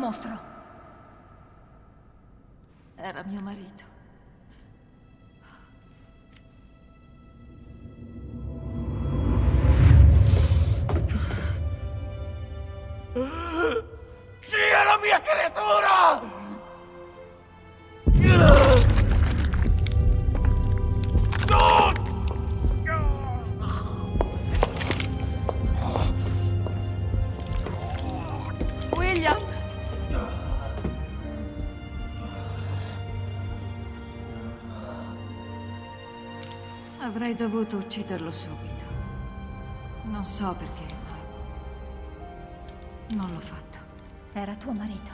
mostro? Era mio marito. Sia la mia creatura! William! Avrei dovuto ucciderlo subito. Non so perché, ma non l'ho fatto. Era tuo marito.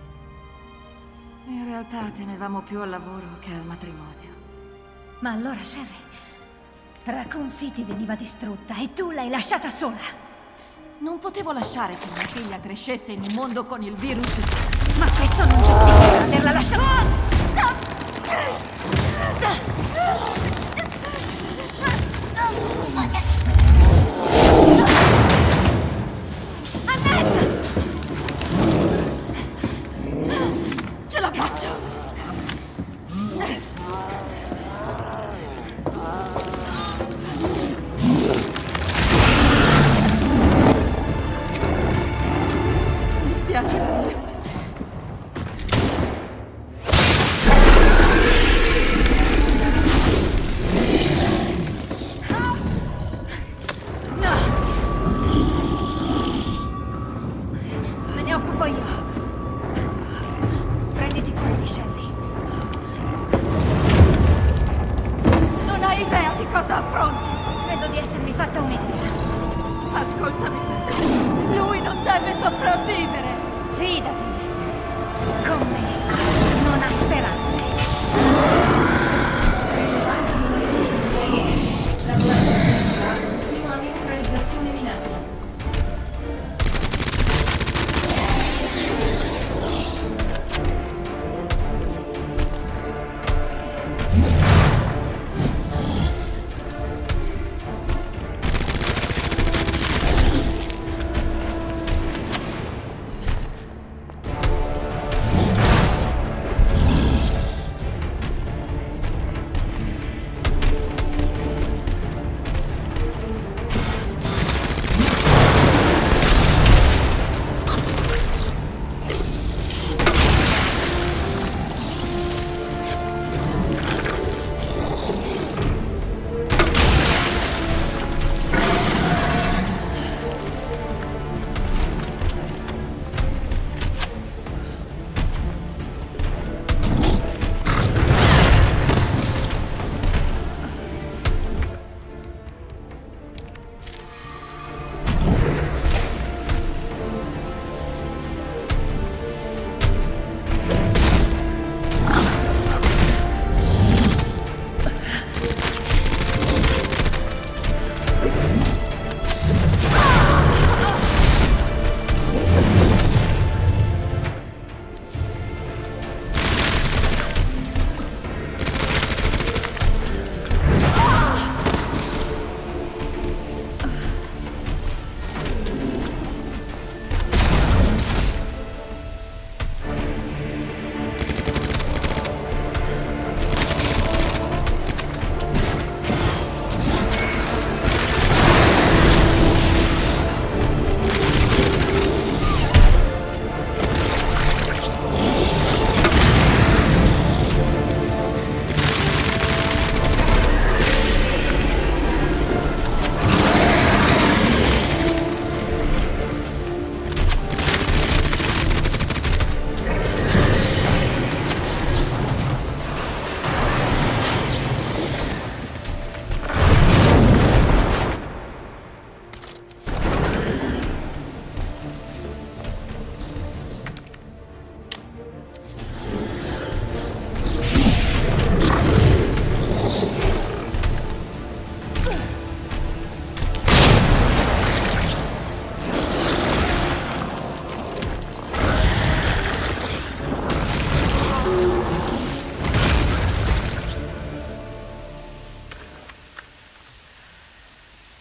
In realtà tenevamo più al lavoro che al matrimonio. Ma allora, Sherry, Raccoon City veniva distrutta e tu l'hai lasciata sola. Non potevo lasciare che mia figlia crescesse in un mondo con il virus. Ma questo non giustifica averla lasciata. Ce la faccio! Mi spiace, William. No! Me ne occupo io. Prenditi cura di Sherry. Non hai idea di cosa affronti! Credo di essermi fatta un'idea. Ascoltami bene. Lui non deve sopravvivere! Fidati. Con me non ha speranze. Fino a neutralizzazione minaccia.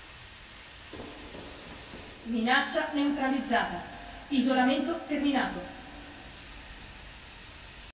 Minaccia neutralizzata. Isolamento terminato.